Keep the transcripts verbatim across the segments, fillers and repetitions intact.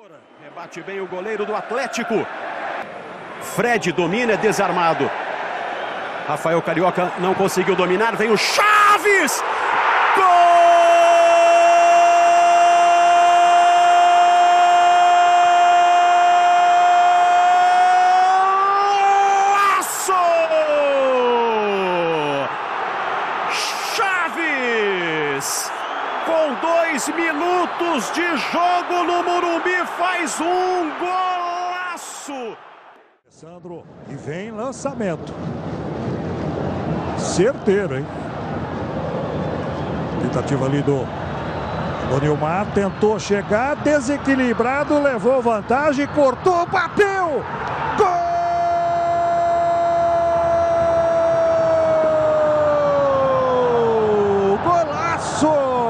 Rebate bem o goleiro do Atlético. Fred domina, é desarmado. Rafael Carioca não conseguiu dominar, vem o Chaves! Golaço! Chaves! Com dois minutos de jogo no Morumbi, faz um golaço! Alessandro, e vem lançamento. Certeiro, hein? Tentativa ali do, do Nilmar, tentou chegar, desequilibrado, levou vantagem, cortou, bateu! Gol! Golaço!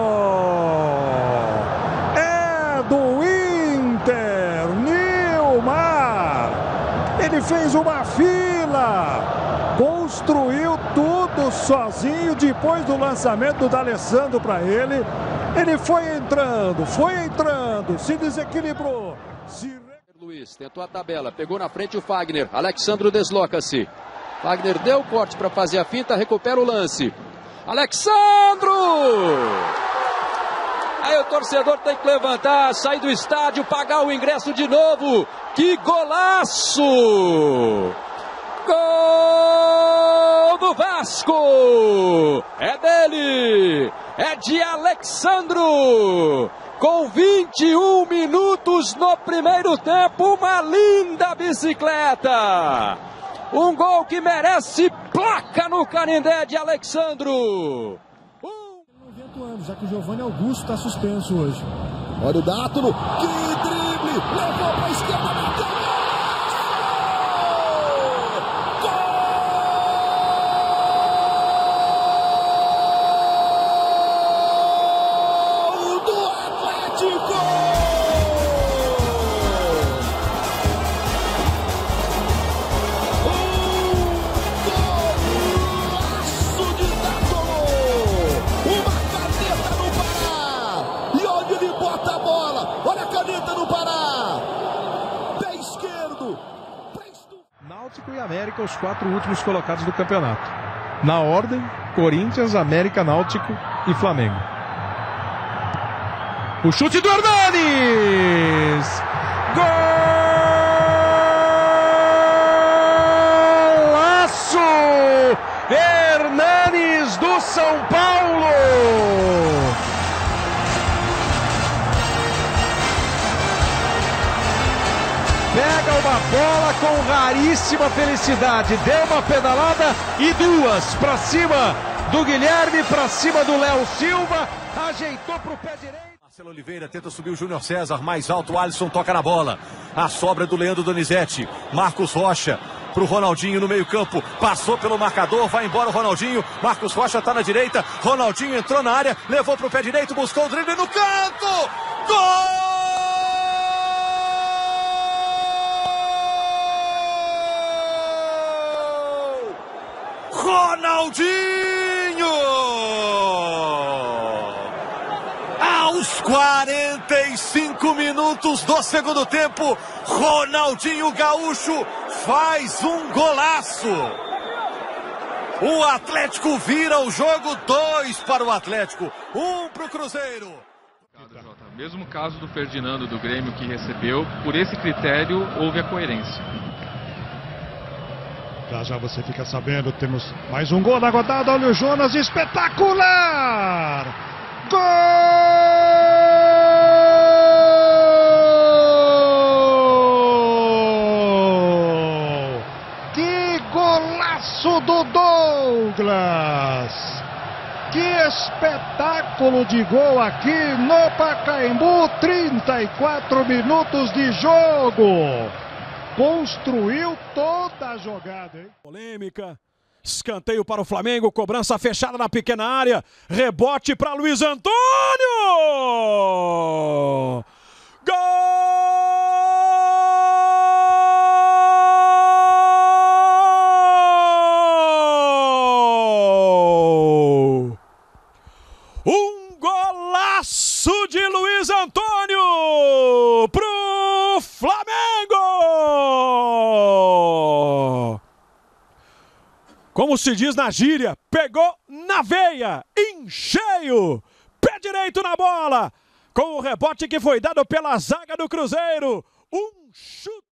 É do Inter, Nilmar! Ele fez uma fila, construiu tudo sozinho depois do lançamento do Alessandro para ele. Ele foi entrando, foi entrando, se desequilibrou. Se... Luiz tentou a tabela, pegou na frente o Fagner. Alexandro desloca-se. Fagner deu o corte para fazer a finta, recupera o lance. Alexandro! Aí o torcedor tem que levantar, sair do estádio, pagar o ingresso de novo. Que golaço! Gol do Vasco! É dele! É de Alexandro! Com vinte e um minutos no primeiro tempo, uma linda bicicleta! Um gol que merece placa no Canindé de Alexandro! noventa anos, já que o Giovanni Augusto está suspenso hoje. Olha o Dátulo, que drible! Levou para a esquerda, bateu! Náutico e América, os quatro últimos colocados do campeonato. Na ordem, Corinthians, América, Náutico e Flamengo. O chute do Hernanes! Golaço! Hernanes do São Paulo! Pega uma bola com raríssima felicidade, deu uma pedalada e duas para cima do Guilherme, para cima do Léo Silva, ajeitou para o pé direito. Marcelo Oliveira tenta subir o Júnior César, mais alto, o Alisson toca na bola, a sobra do Leandro Donizete, Marcos Rocha para o Ronaldinho no meio campo, passou pelo marcador, vai embora o Ronaldinho, Marcos Rocha está na direita, Ronaldinho entrou na área, levou para o pé direito, buscou o drible no canto, gol! Ronaldinho! Aos quarenta e cinco minutos do segundo tempo, Ronaldinho Gaúcho faz um golaço. O Atlético vira o jogo, dois para o Atlético, um para o Cruzeiro. Mesmo caso do Ferdinando do Grêmio que recebeu, por esse critério houve a coerência. Já já você fica sabendo, temos mais um gol na rodada, olha o Jonas, espetacular! Gol! Que golaço do Douglas! Que espetáculo de gol aqui no Pacaembu, trinta e quatro minutos de jogo! Construiu toda a jogada, hein? Polêmica, escanteio para o Flamengo, cobrança fechada na pequena área, rebote para Luiz Antônio! Gol! Um golaço de Luiz Antônio pro Como se diz na gíria, pegou na veia, em cheio, pé direito na bola, com o rebote que foi dado pela zaga do Cruzeiro, um chute.